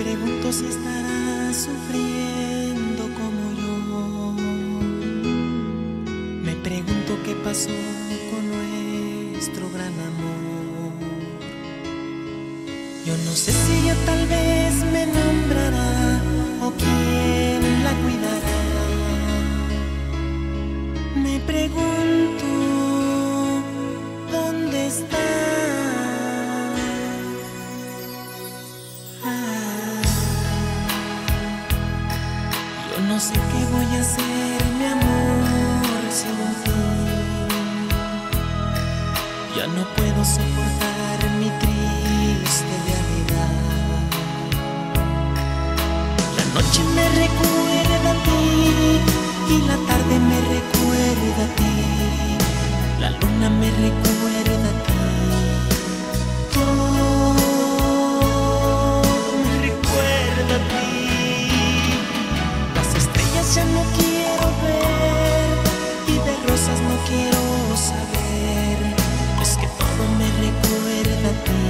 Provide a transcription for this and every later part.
pregunto si estarás sufriendo como yo. Me pregunto qué pasó con nuestro gran amor. Yo no sé si ella tal vez me nombrará o quién la cuidará. Me pregunto dónde está. Yo no sé qué voy a hacer, mi amor, sin ti. Ya no puedo soportar mi triste realidad. La noche me recuerda a ti y la tarde me recuerda a ti. La luna me recuerda a ti. Todo me recuerda a ti. Las estrellas ya no quiero ver y de rosas no quiero saber. Es que todo me recuerda a ti.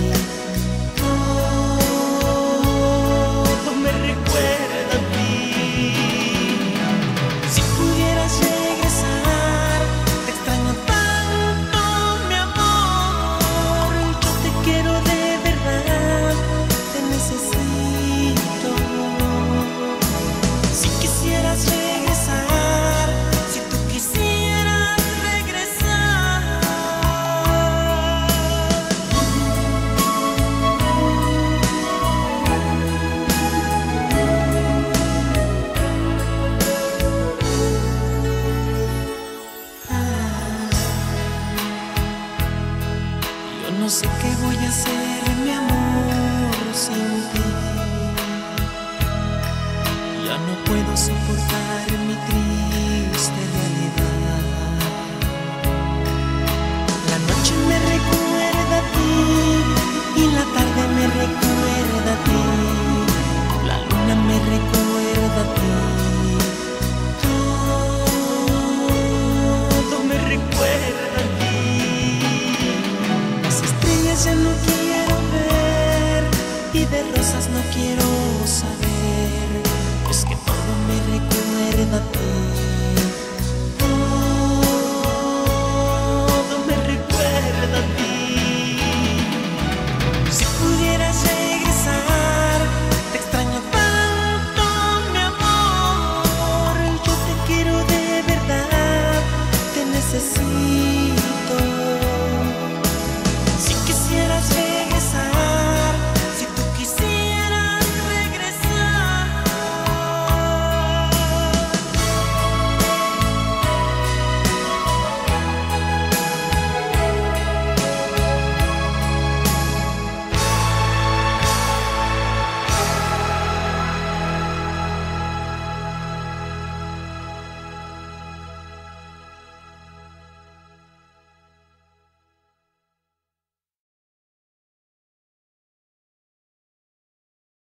Todo me recuerda a ti. Si pudieras regresar, te extraño tanto, mi amor. Yo te quiero de verdad, te necesito. Si quisieras regresar, si tú quisieras regresar. Yo no sé qué voy a hacer, mi amor, sin ti. Ya no puedo soportar mi triste realidad. La noche me recuerda a ti y la tarde me recuerda a ti. La luna me recuerda a ti. Todo me recuerda a ti. Las estrellas ya no quiero ver y de rosas no quiero